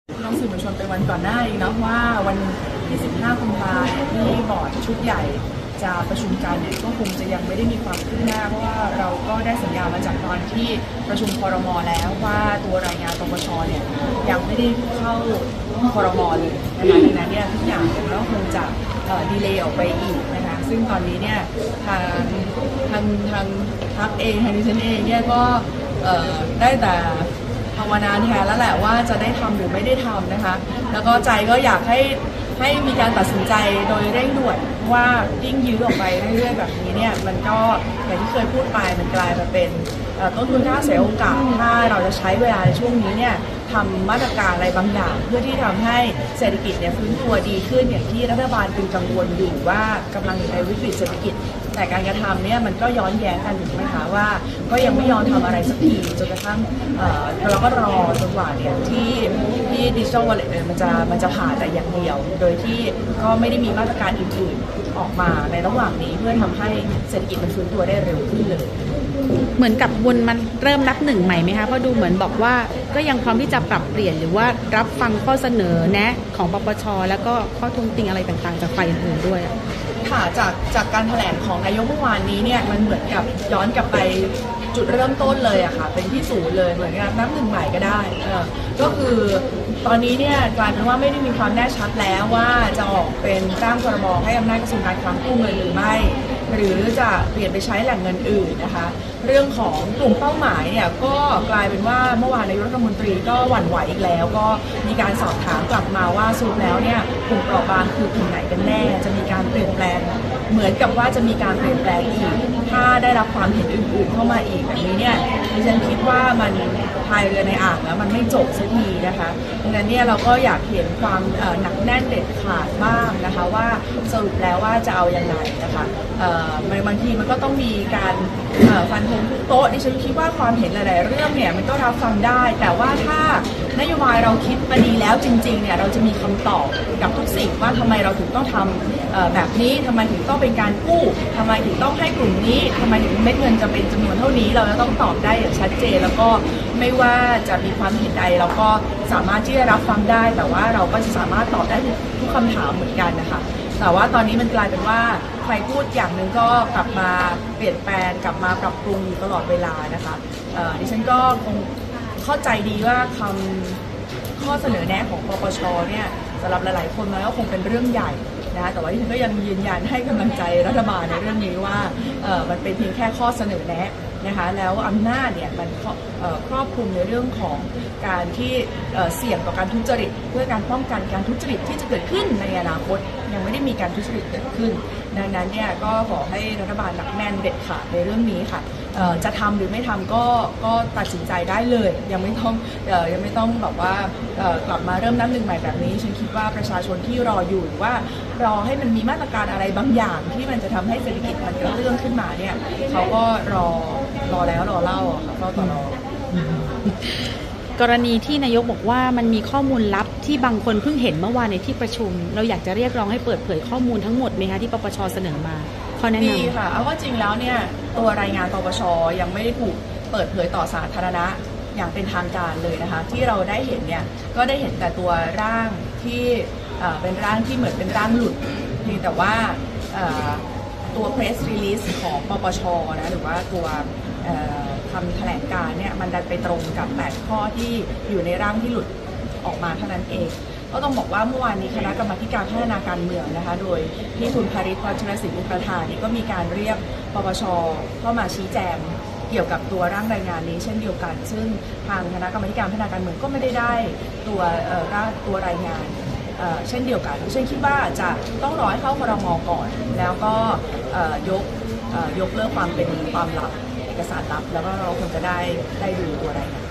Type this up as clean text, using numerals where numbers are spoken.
น้องสื่อมวลชนไปวันก่อนหน้าอีกนะว่าวันที่ 15 กุมภาพันธ์ที่บอร์ดชุดใหญ่จะประชุมกันเนี่ยก็คงจะยังไม่ได้มีความคืบหน้าเพราะว่าเราก็ได้สัญญามาจากตอนที่ประชุมครม.แล้วว่าตัวรายงานปปช.เนี่ยยังไม่ได้เข้าครม.เลยนะคะดังนั้นเนี่ยทุกอย่างก็คงจะดีเลย์ออกไปอีกนะคะซึ่งตอนนี้เนี่ยทางพรรคเองทางดิฉันเองเนี่ยก็ได้แต่ภาวนาแทนแล้วแหละว่าจะได้ทำหรือไม่ได้ทำนะคะแล้วก็ใจก็อยากให้มีการตัดสินใจโดยเร่งด่วนว่ายิ่งยื้อออกไปเรื่อยๆแบบนี้เนี่ยมันก็อย่างที่เคยพูดไปมันกลายมาเป็นต้นทุนค่าเสียโอกาสถ้าเราจะใช้เวลาในช่วงนี้เนี่ยทำมาตรการอะไรบางอย่างเพื่อที่ทำให้เศรษฐกิจเนี่ยฟื้นตัวดีขึ้นอย่างที่รัฐบาลเป็นกังวลอยู่ว่ากำลังอยู่ในวิกฤตเศรษฐกิจแต่การกระทำเนี่ยมันก็ย้อนแย้งกันถูกไหมคะว่าก็ยังไม่ยอมทำอะไรสักทีจนกระทั่งเราก็รอจนกว่าเนี่ยที่ดิจิทัลวอลเล็ตเนี่ยมันจะผ่านแต่อย่างเดียวโดยที่ก็ไม่ได้มีมาตรการอื่นๆออกมาในระหว่างนี้เพื่อทำให้เศรษฐกิจมันฟื้นตัวได้เร็วขึ้นเลยเหมือนกับวนมันเริ่มนับหนึ่งใหม่ไหมคะเพราะดูเหมือนบอกว่าก็ยังพร้อมที่จะปรับเปลี่ยนหรือว่ารับฟังข้อเสนอแนะของปปช.แล้วก็ข้อท้วงติงอะไรต่างๆจากฝ่ายอื่นๆด้วยค่ะจากการแถลงของนายกเมื่อวานนี้เนี่ยมันเหมือนกับย้อนกลับไปจุดเริ่มต้นเลยอะค่ะเป็นที่ศูนย์เลยเหมือนกับนับหนึ่งใหม่ก็ได้ก็คือตอนนี้เนี่ยกลายเป็นว่าไม่ได้มีความแน่ชัดแล้วว่าจะออกเป็นร่างพรบให้อำนาจกระทรวงการคลังกู้เงินหรือไม่หรือจะเปลี่ยนไปใช้แหล่งเงินอื่นนะคะเรื่องของกลุ่มเป้าหมายเนี่ยก็กลายเป็นว่าเมื่อวานนายกรัฐมนตรีก็หวั่นไหวอีกแล้วก็มีการสอบถามกลับมาว่าสรุปแล้วเนี่ยกลุ่มเปราะบางคือกลุ่มไหนกันแน่จะมีการเปลี่ยนแปลงเหมือนกับว่าจะมีการเปลี่ยนแปลงอีกถ้าได้รับความเห็นอื่นๆเข้ามาอีกแบบนี้เนี่ยดิฉันคิดว่ามันพายเรือในอ่างแล้วมันไม่จบสักทีนะคะดังนั้นเนี่ยเราก็อยากเห็นความหนักแน่นเด็ดขาดบ้างนะคะว่าสรุปแล้วว่าจะเอายังไงนะคะบางทีมันก็ต้องมีการฟันธงทุกโต๊ะดิฉันคิดว่าความเห็นหลายๆเรื่องเนี่ยมันก็รับฟังได้แต่ว่าถ้านโยบายเราคิดมาดีแล้วจริงๆเนี่ยเราจะมีคำตอบกับทุกสิ่งว่าทำไมเราถึงต้องทำแบบนี้ทำไมถึงต้องเป็นการกู้ทำไมถึงต้องให้กลุ่มนี้ทำไมถึงเม็ดเงินจะเป็นจำนวนเท่านี้เราจะต้องตอบได้อย่างชัดเจนแล้วก็ไม่ว่าจะมีความเห็นใดเราก็สามารถที่จะรับฟังได้แต่ว่าเราก็จะสามารถตอบได้ทุกคำถามเหมือนกันนะคะแต่ว่าตอนนี้มันกลายเป็นว่าใครพูดอย่างหนึ่งก็กลับมาเปลี่ยนแปลงกลับมาปรับปรุงอยู่ตลอดเวลานะคะดิฉันก็คงเข้าใจดีว่าข้อเสนอแนะของปปช.เนี่ยสำหรับหลายๆคนมันก็คงเป็นเรื่องใหญ่นะแต่ว่าดิฉันก็ยังยืนยันให้กำลังใจรัฐบาลในเรื่องนี้ว่ามันเป็นเพียงแค่ข้อเสนอแนะนะคะแล้วอำนาจเนี่ยมันครอบคลุมในเรื่องของการที่เสี่ยงต่อการทุจริตเพื่อการป้องกันการทุจริตที่จะเกิดขึ้นในอนาคตยังไม่ได้มีการทุจริตเกิดขึ้นดังนั้นเนี่ยก็ขอให้รัฐบาลหนักแน่นเด็ดขาดในเรื่องนี้ค่ะจะทำหรือไม่ทำก็ตัดสินใจได้เลยยังไม่ต้องแบบว่ากลับมาเริ่มนับหนึ่งใหม่แบบนี้ฉันคิดว่าประชาชนที่รออยู่ว่ารอให้มันมีมาตรการอะไรบางอย่างที่มันจะทำให้เศรษฐกิจมันกระเรื่องขึ้นมาเนี่ยเขาก็รอแล้วรอเล่าค่ะก็ต่อรอกรณีที่นายกบอกว่ามันมีข้อมูลลับที่บางคนเพิ่งเห็นเมื่อวานในที่ประชุมเราอยากจะเรียกร้องให้เปิดเผยข้อมูลทั้งหมดไหมคะที่ปปช.เสนอมาข้อแนะนำดีค่ะเอาว่าจริงแล้วเนี่ยตัวรายงานปปช.ยังไม่ได้ถูกเปิดเผยต่อสาธารณะอย่างเป็นทางการเลยนะคะที่เราได้เห็นเนี่ยก็ได้เห็นแต่ตัวร่างที่เป็นร่างที่เหมือนเป็นร่างหลุดเพียงแต่ว่าตัว press release ของปปช.นะหรือว่าตัวคำแถลงการเนี่ยมันดันไปตรงกับ8ข้อที่อยู่ในร่างที่หลุดออกมาเท่านั้นเองก็ต้องบอกว่าเมื่อวานนี้คณะกรรมาการพัฒนาการเมืองนะคะโดยที่คุณภริษ วัชรศิลป์ประธานนี่ก็มีการเรียกปปช.เข้ามาชี้แจงเกี่ยวกับตัวร่างรายงานนี้เช่นเดียวกันซึ่งทางคณะกรรมาการพัฒนาการเมืองก็ไม่ได้ตัวรายงานเช่นเดียวกันฉันคิดว่าจะต้องรอให้เข้าครม.ก่อนแล้วก็ยกเลิกความเป็นความลับเอกสารลับแล้วก็เราคงจะได้ดูตัวรายงาน